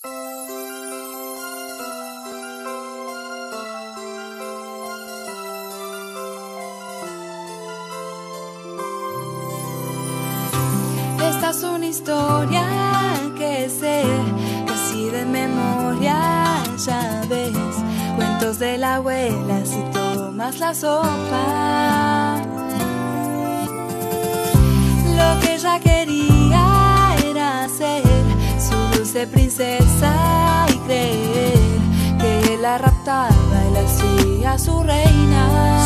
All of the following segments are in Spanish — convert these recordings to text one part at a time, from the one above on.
Esta es una historia que sé casi de memoria, ya ves. Cuentos de la abuela si tomas la sopa. Lo que ella quería era ser su dulce princesa y creer que él la raptaba y la hacía su reina.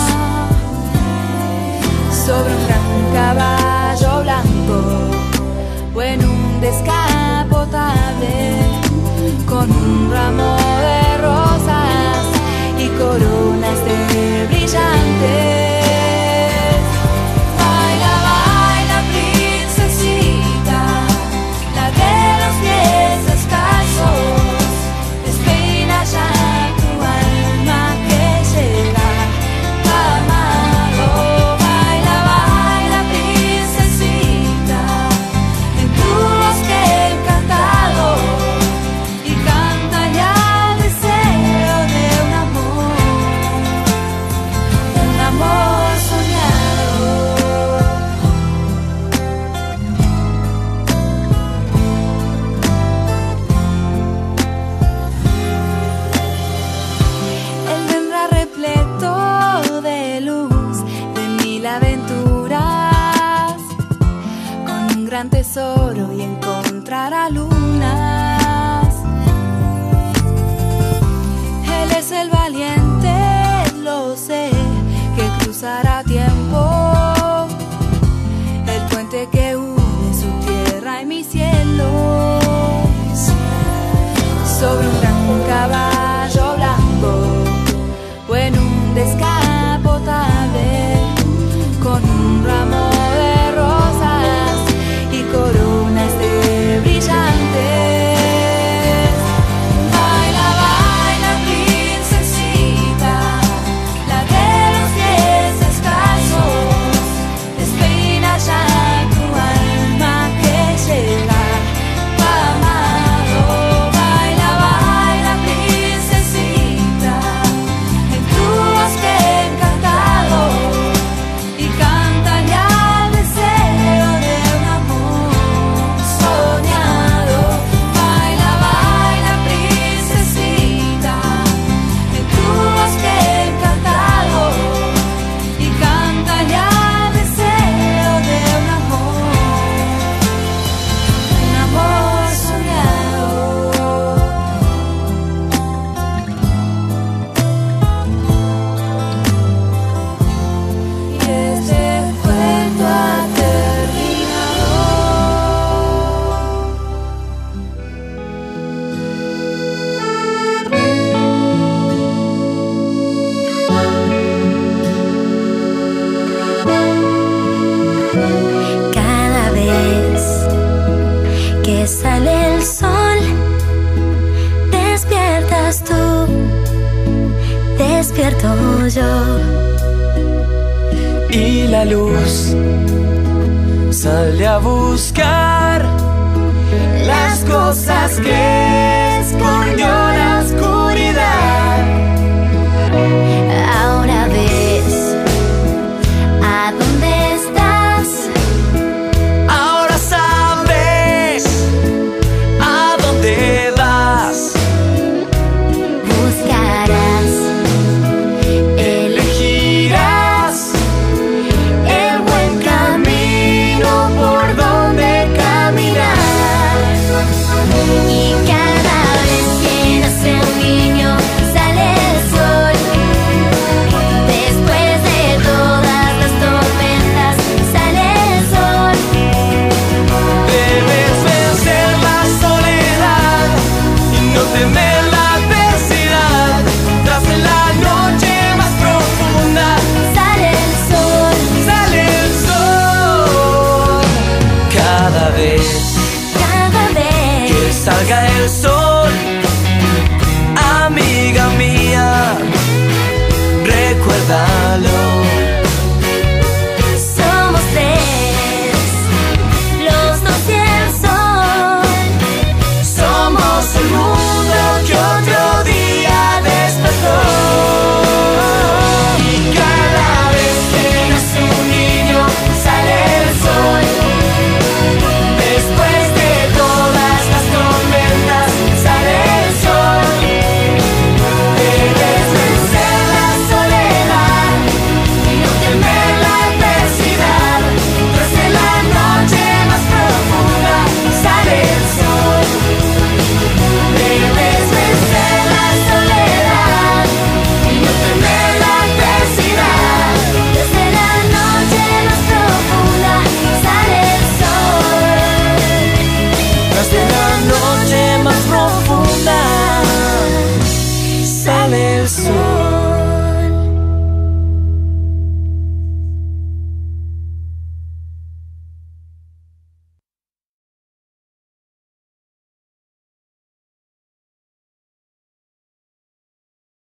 Sobre un gran caballo blanco o en un descapotable, con un ramo de rosas y coronas de brillantes. Baila, baila, princesita, la de los pies descalzos, despeina ya tu alma que llega amado. Baila, baila, princesita, en tu bosque encantado, y canta ya el deseo de un amor soñado. Él vendrá repleto de luz, de mil aventuras, con un gran tesoro y encontrará lunas. Él es el valiente, lo sé, que cruzará a tiempo el puente que une su tierra y mi cielo. Sobre un gran caballo blanco o en un descapotable, con un ramo de rosas y coronas de brillantes. Baila, baila, princesita, la de los pies descalzos, despeina ya tu alma que llega amado. Baila, baila, princesita, en tu bosque encantado, y canta ya el deseo de un amor soñado. Baila, baila, princesita, en tu bosque encantado, y canta ya el deseo de un amor soñado. Y este cuento ha terminado. Cada vez que sale el sol, despiertas tú, despierto yo. Y la luz sale a buscar las cosas que escondió la oscuridad.